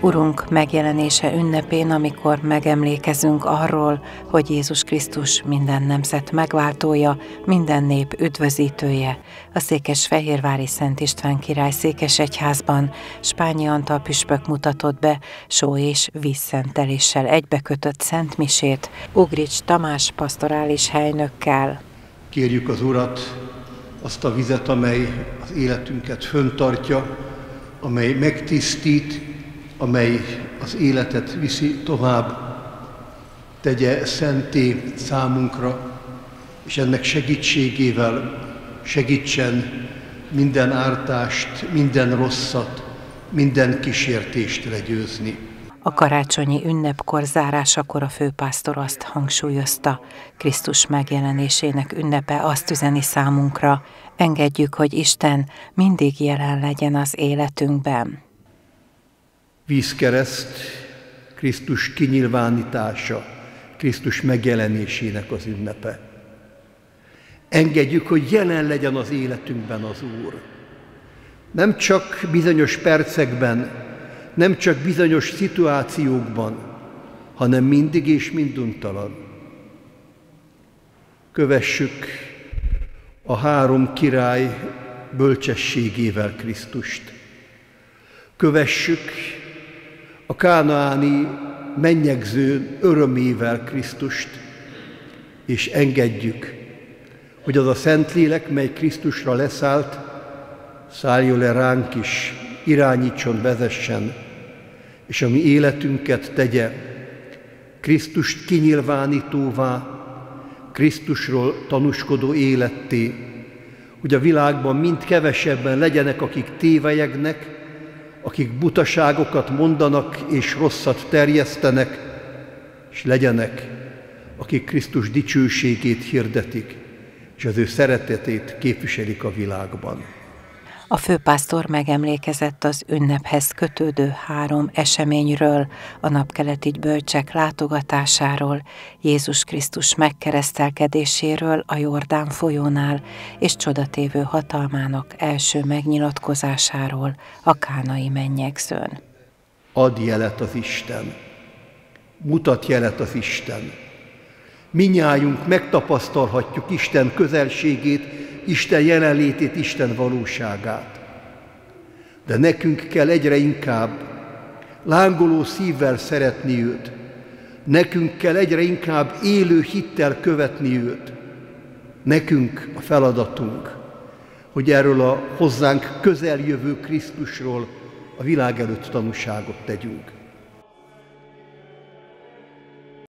Urunk megjelenése ünnepén, amikor megemlékezünk arról, hogy Jézus Krisztus minden nemzet megváltója, minden nép üdvözítője, a székesfehérvári Szent István király székesegyházban Spányi Antal püspök mutatott be só és vízszenteléssel egybekötött szentmisét Ugrics Tamás pastorális helynökkel. Kérjük az Urat, azt a vizet, amely az életünket föntartja, amely megtisztít, amely az életet viszi tovább, tegye szenté számunkra, és ennek segítségével segítsen minden ártást, minden rosszat, minden kísértést legyőzni. A karácsonyi ünnepkor zárásakor a főpásztor azt hangsúlyozta, Krisztus megjelenésének ünnepe azt üzeni számunkra, engedjük, hogy Isten mindig jelen legyen az életünkben. Vízkereszt, Krisztus kinyilvánítása, Krisztus megjelenésének az ünnepe. Engedjük, hogy jelen legyen az életünkben az Úr. Nem csak bizonyos percekben, nem csak bizonyos szituációkban, hanem mindig és minduntalan. Kövessük a három király bölcsességével Krisztust. Kövessük a kánaáni mennyegző örömével Krisztust, és engedjük, hogy az a Szentlélek, mely Krisztusra leszállt, szálljon le ránk is, irányítson, vezessen, és a mi életünket tegye Krisztust kinyilvánítóvá, Krisztusról tanúskodó életté, hogy a világban mind kevesebben legyenek, akik tévelyegnek, akik butaságokat mondanak és rosszat terjesztenek, és legyenek, akik Krisztus dicsőségét hirdetik, és az ő szeretetét képviselik a világban. A főpásztor megemlékezett az ünnephez kötődő 3 eseményről, a napkeleti bölcsek látogatásáról, Jézus Krisztus megkeresztelkedéséről a Jordán folyónál, és csodatévő hatalmának első megnyilatkozásáról a kánai mennyegzőn. Ad jelet az Isten, mutat jelet az Isten. Mindnyájunk megtapasztalhatjuk Isten közelségét, Isten jelenlétét, Isten valóságát. De nekünk kell egyre inkább lángoló szívvel szeretni őt. Nekünk kell egyre inkább élő hittel követni őt. Nekünk a feladatunk, hogy erről a hozzánk közeljövő Krisztusról a világ előtt tanúságot tegyünk.